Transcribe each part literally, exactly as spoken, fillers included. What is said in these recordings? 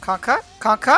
Kanka, kanka.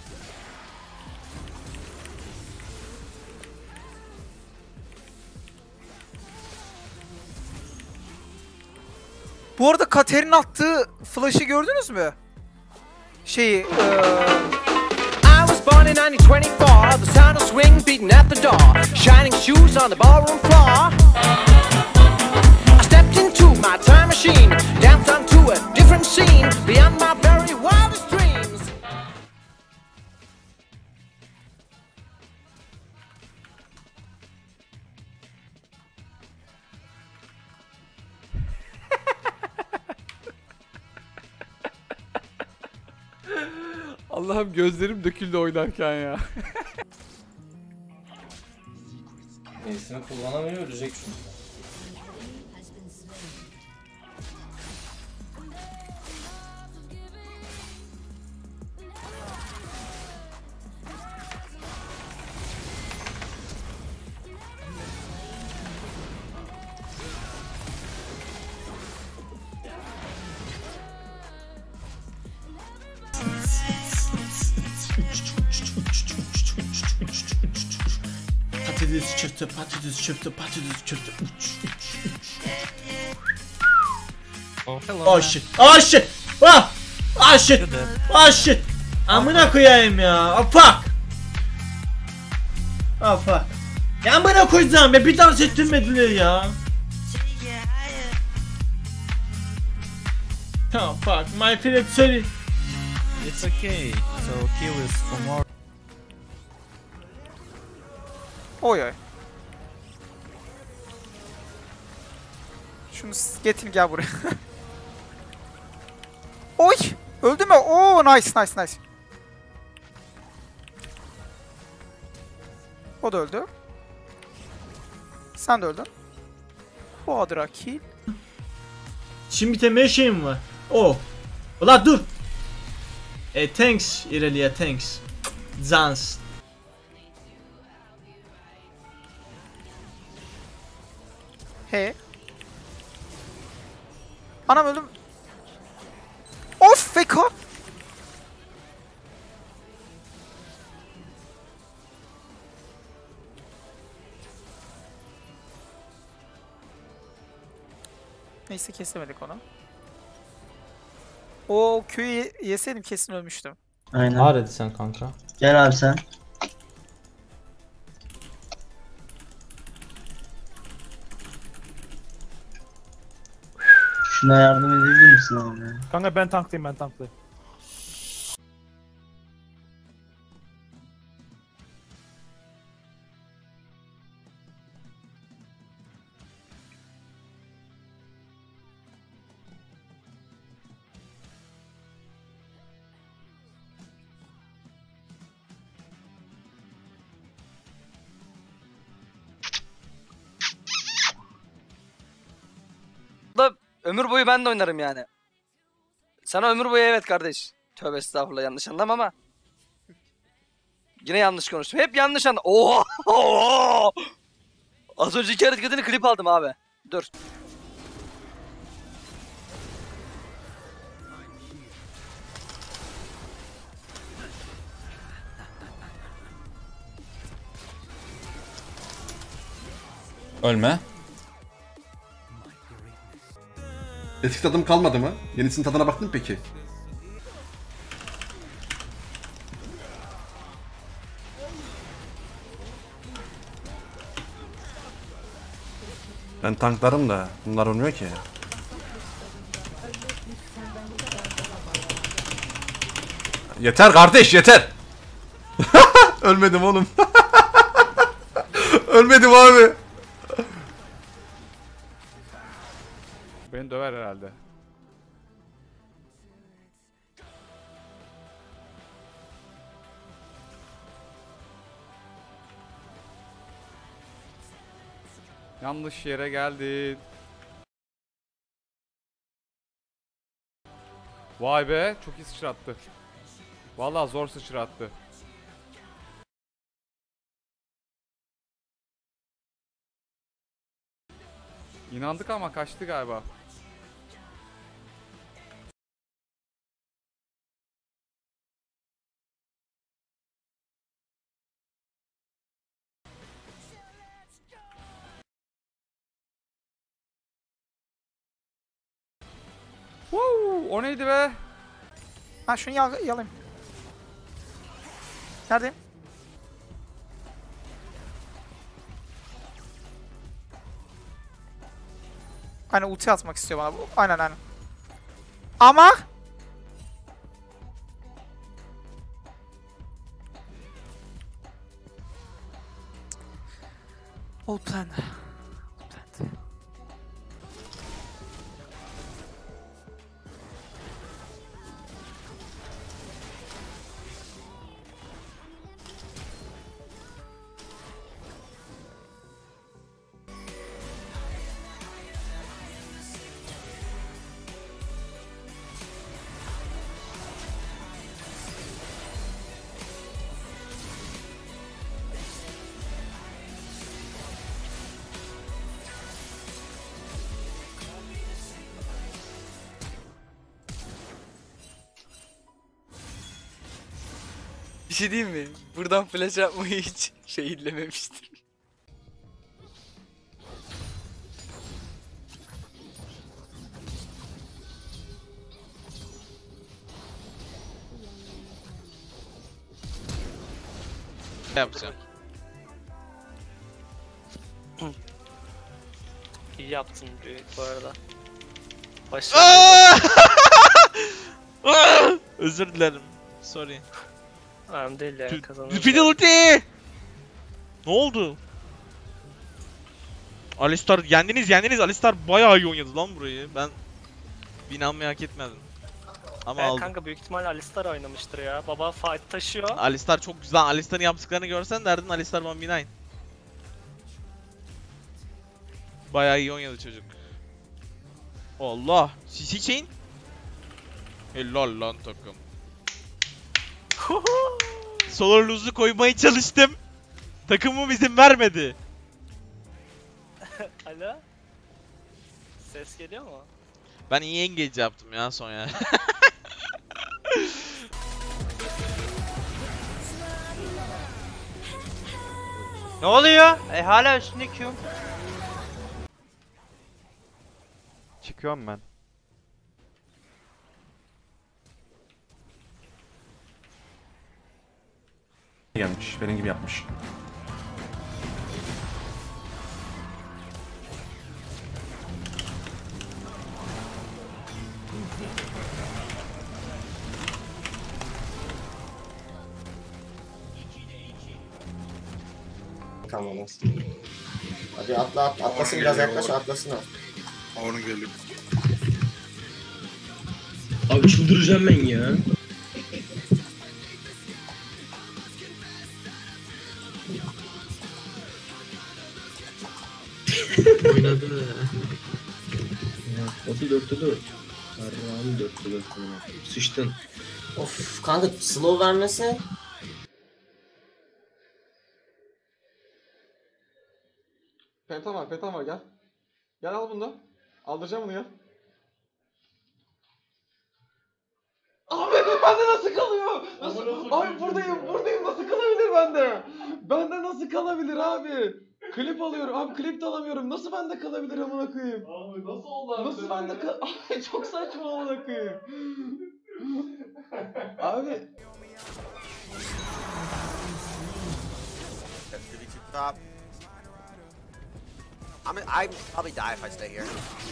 Bu arada Kater'in attığı flash'ı gördünüz mü? Şeyi, eee... I was born in nineteen twenty-four, the sound of swing beating at the door, shining shoes on the ballroom floor. I stepped into my time machine, danced onto a different scene, beyond my very wildest dreams. Allah'ım gözlerim döküldü oynarken ya. Neyse kullanamıyor, ölecek çünkü. Patates çöptü, patates çöptü, patates çöptü. Uç, uç, uç. Oh, hello. Oh shit. Oh shit. Ah! Ah shit. Ah shit. Amına koyayım ya. Oh fuck. Oh fuck. Ya amına koyacağım be, bir dans ettirmediler ya. Oh fuck. My friend sorry. It's okay. So heal is for more. Oy oy. Şunu getir gel buraya. Oy! Öldü mü? Oo nice nice nice. O da öldü. Sen de öldün. Bu adıra kill. Şimdi bitemeye şeyim var. Oh. Ulan dur. E thanks İrelia, thanks. Zans. He. Anam öldüm. Of feka. Neyse kesemedik onu. O Q'yu yeseydim kesin ölmüştüm. Aynen. Ağır hadi sen kanka. Gel abi sen. Şuna yardım edebilir misin abi? Kanka ben tanklayayım, ben tanklayayım. Ömür boyu ben de oynarım yani. Sana ömür boyu evet kardeş. Tövbe estağfurullah, yanlış anlama ama. Yine yanlış konuştum. Hep yanlış anladım. Oha! Oha! Az önceki hareketini klip aldım abi. Dur. Ölme. Eski tadım kalmadı mı? Yenisinin tadına baktın mı peki? Ben tanklarım da bunlar olmuyor ki. Yeter kardeş yeter. Ölmedim oğlum. Ölmedim abi. Beni döver herhalde. Yanlış yere geldin. Vay be, çok iyi sıçrattı. Vallahi zor sıçrattı. İnandık ama kaçtı galiba. Woo, o neydi be? Ha şunu yal yalayım. Neredeyim? Aynen ulti atmak istiyor bana. Aynen aynen. Ama Old plan. Old plan. Bir şey diyeyim mi? Buradan flash yapmayı hiç şey illememiştim. Ne yapacağım? İyi yaptın büyük bu arada. Özür dilerim. Sorry. Önemli değil ya, kazanırız. Fidelity! Ne oldu? Alistar yendiniz yendiniz. Alistar bayağı iyi oynadı lan burayı. Ben bin almayı hak etmedim. Ama Evet aldım. kanka, büyük ihtimalle Alistar oynamıştır ya. Baba fight taşıyor. Alistar çok güzel. Alistar'ın yaptıklarını görsen derdin Alistar bir nokta dokuz. Bayağı iyi oynadı çocuk. Allah! C C chain? Helal lan takım. Solar lose'u koymaya çalıştım. Takımım izin vermedi. Alo? Ses geliyor mu? Ben iyi engage yaptım ya son ya. Ne oluyor? E hala üstünde Q. Çıkıyorum ben. Gelmiş. Benim gibi yapmış. Tamam olsun. Hadi atla at, atlasın biraz yaklaş atlasın at. Onu geliyor. Abi çıldıracağım ben ya. Oynadı. Nasıl dörtte dört? Arrağım dörtte dört. Sıçtın. Of kanka slow vermese. Pentam var, pentam var gel. Gel al bunu da. Aldıracağım bunu gel. Abi bende nasıl kalıyor? Nasıl? Abi buradayım, buradayım. Nasıl kalabilir bende? Bende nasıl kalabilir abi? Klip alıyorum. Abi klip de alamıyorum. Nasıl bende kalabilir amına koyayım? Abi nasıl oldu abi? Nasıl bende kal... Abi çok saçma amına koyayım. Abi I mean, I'd probably die if I stay here.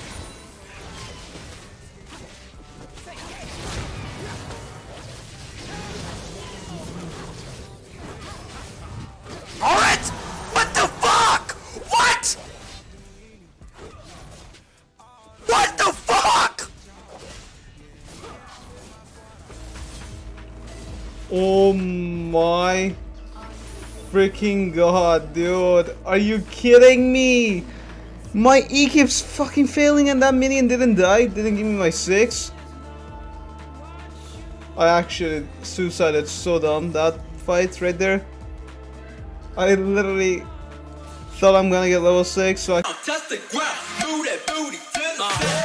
Alright! What the fuck? What? What the fuck? Oh my freaking god, dude. Are you kidding me? My E keeps fucking failing and that minion didn't die, didn't give me my six. I actually suicided so dumb, that fight right there. I literally thought I'm gonna get level six, so I- Touch the ground, do that booty to the